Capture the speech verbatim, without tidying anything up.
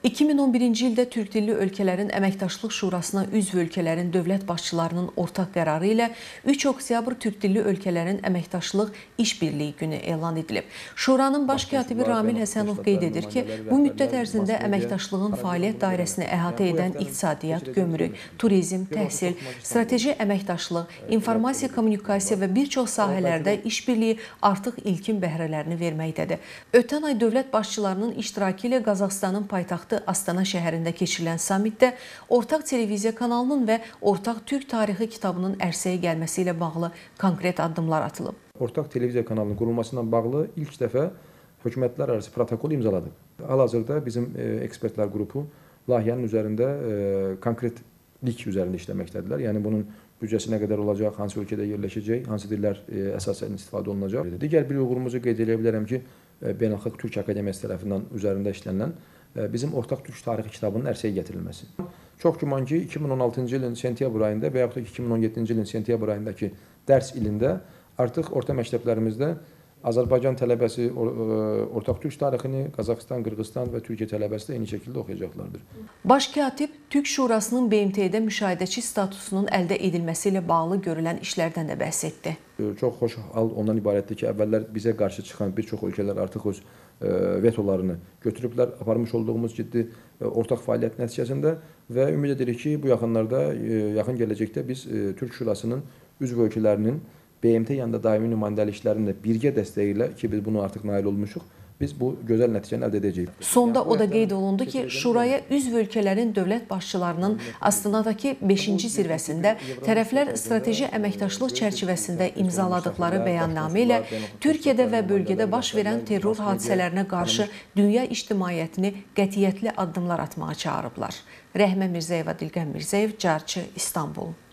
iki min on birinci ildə Türk dilli ölkələrin Əməkdaşlıq Şurasına üzv ölkələrin dövlət başçılarının ortaq qərarı ilə üç oktyabr Türk dilli ölkələrin Əməkdaşlıq İşbirliyi günü elan edilib. Şuranın baş katibi Ramil Həsənov qeyd edir ki, bu müddət ərzində əməkdaşlığın fəaliyyət dairəsini əhatə edən iqtisadiyyat, gömrük, turizm, təhsil, strateji əməkdaşlıq, informasiya, kommunikasiya və bir çox sahələrdə işbirliyi artıq ilkin bəhrələrini verməkdədir. Ötən ay dövlət başçılarının iştirakı ilə Qazaxıstanın paytaxtı Astana şəhərində keçirilən sammitdə ortaq televiziya kanalının və ortaq Türk tarixi kitabının ərsəyə gəlməsi ilə bağlı konkret addımlar atılıb. Ortaq televiziya kanalının qurulmasından bağlı ilk dəfə hökumətlər arası protokol imzaladıq. Hal-hazırda bizim e, ekspertlər qrupu layihənin üzərində e, konkretlik üzərində işləməkdədirlər. Yəni bunun büdcəsi nə qədər olacaq, hansı ölkədə yerləşəcək, hansı dillər e, əsasən istifadə olunacaq. Digər bir uğurumuzu qeyd edə bilərəm ki, e, Beynəlxalq Türk Akademiyası tərəfindən üzərində işlənilən bizim ortaq Türk tarixi kitabının ərsəyə gətirilməsi. Çox güman ki, iki min on altıncı ilin sentyabr ayında və yaxud da iki min on yeddinci ilin sentyabr ayındakı dərs ilində artıq orta məktəblərimizdə Azərbaycan tələbəsi ortaq Türk tarixini, Qazaxıstan, Qırğızstan və Türkiyə tələbəsi də eyni şəkildə oxuyacaqlardır. Baş katib Türk Şurasının B M T-də müşahidəçi statusunun əldə edilməsi ilə bağlı görülən işlərdən də bəhs etdi. Çox xoş hal ondan ibarətdir ki, əvvəllər bizə qarşı çıxan bir çox ölkələr artıq öz vetolarını götürüblər, aparmış olduğumuz ciddi ortaq fəaliyyət nəticəsində və ümid edirik ki, bu yaxınlarda, yaxın gələcəkdə biz Türk Şurasının üzv ölkələrinin B M T yanında daimi nümayəndəliklərinin də birgə dəstəyi ilə ki, biz bunu artıq nail olmuşuq, biz bu gözəl nəticəni əldə edəcəyik. Sonda o da qeyd olundu ki, Şuraya üzv ölkələrin dövlət başçılarının Astanadakı beşinci zirvəsində tərəflər strateji əməkdaşlıq çərçivəsində imzaladıkları bəyannamə ilə Türkiyədə və bölgədə baş verən terror hadisələrinə qarşı dünya ictimaiyyətini qətiyyətli addımlar atmağa çağırıblar. Rəhmə Mirzəyeva, Dilqəm Mirzəyev, Carçı, İstanbul.